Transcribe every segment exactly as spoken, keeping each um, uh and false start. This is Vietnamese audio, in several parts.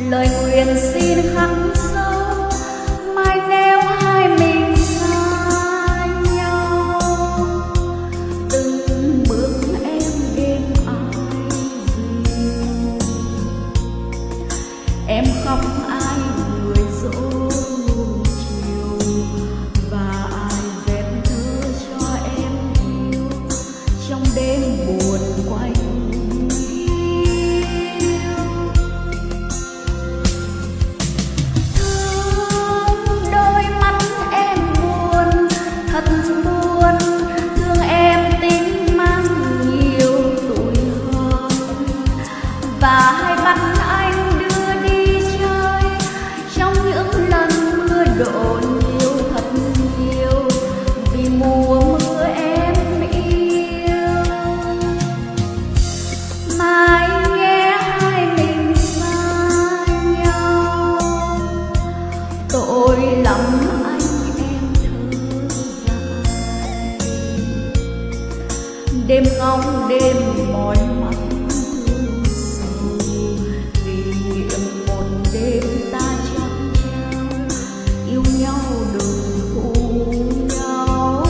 lời nguyện xin khắc sâu mai nếu hai mình xa nhau. Từng bước em đêm ai dịu, em khóc ai người dỗ nuông chiều, và ai dệt thơ cho em yêu trong đêm buồn quanh. Và hai bắt anh đưa đi chơi trong những lần mưa đổ nhiều thật nhiều, vì mùa mưa em yêu. Mai nghe hai mình xa nhau, tội lắm anh em thơ dài. Đêm ngóng đêm mỏi mắt đêm ta chăm nhau, yêu nhau đừng phụ nhau.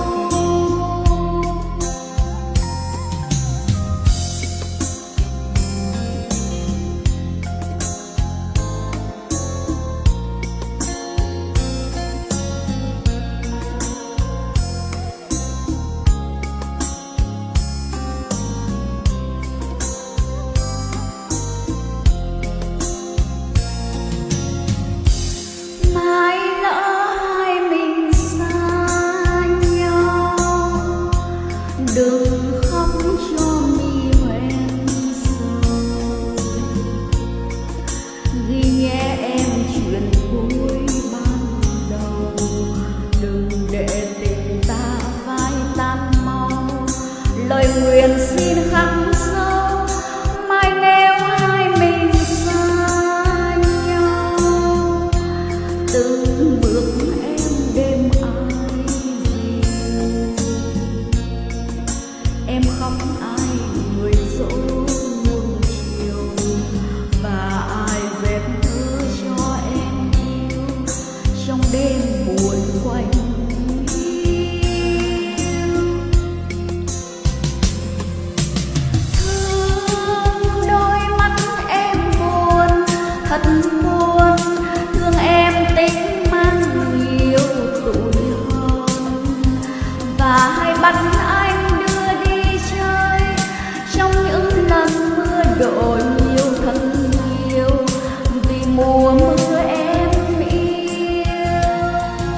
Đừng khóc cho mi hoen sầu, ghi nhé em chuyện cuối ban đầu. Đừng để tình ta phai tan mau, lời nguyện xin khắc sâu mai nếu hai mình xa nhau. Từng bước em đêm ai dịu, em khóc ai người dỗ nuông chiều, và ai dệt thơ cho em yêu trong đêm buồn quanh. Thương đôi mắt em buồn thật buồn, thương em tính mang nhiều tuổi hơn, và hai bắt anh đổ nhiều thật nhiều, vì mùa mưa em yêu.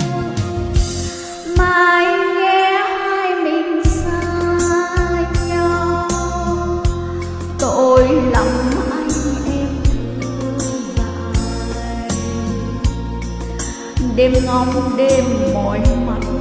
Mai nghe hai mình xa nhau, tội lắm anh em thơ dài. Đêm ngóng đêm mỏi mắt